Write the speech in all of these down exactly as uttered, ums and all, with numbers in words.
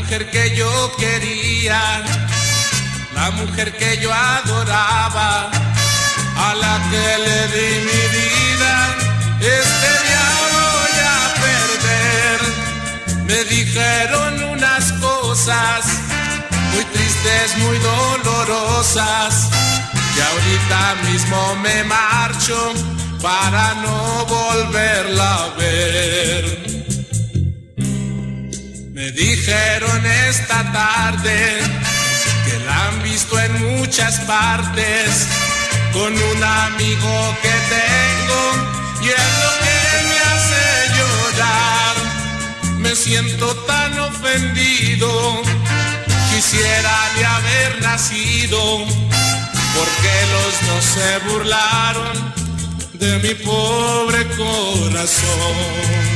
mujer que yo quería, la mujer que yo adoraba, a la que le di mi vida, este día voy a perder. Me dijeron unas cosas muy tristes, muy dolorosas, y ahorita mismo me marcho para no volverla a ver. Me dijeron esta tarde que la han visto en muchas partes con un amigo que tengo, y es lo que me hace llorar. Me siento tan ofendido, quisiera de haber nacido, porque los dos se burlaron de mi pobre corazón.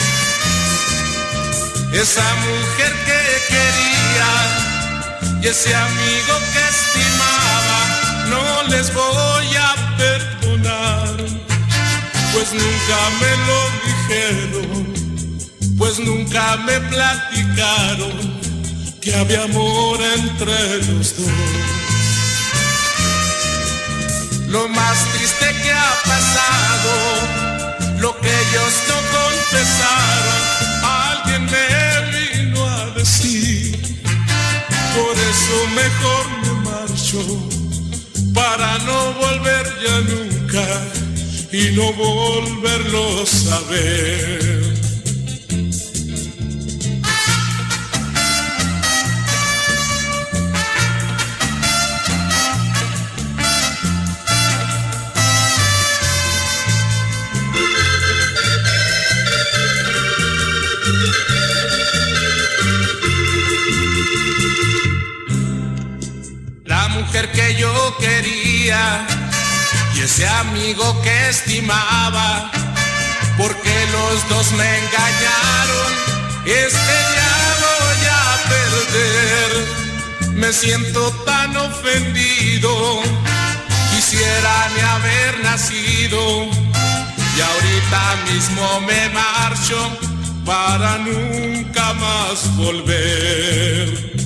Esa mujer que quería y ese amigo que estimaba, no les voy a perdonar, pues nunca me lo dijeron, pues nunca me platicaron que había amor entre los dos. Lo más triste que ha pasado, lo que ellos no confesaron, alguien me vino a decir. Por eso mejor me marcho, para no volver ya nunca y no volverlos a ver. La mujer que yo quería y ese amigo que estimaba, porque los dos me engañaron, este ya voy a perder. Me siento tan ofendido, quisiera ni haber nacido, y ahorita mismo me marcho para nunca más volver.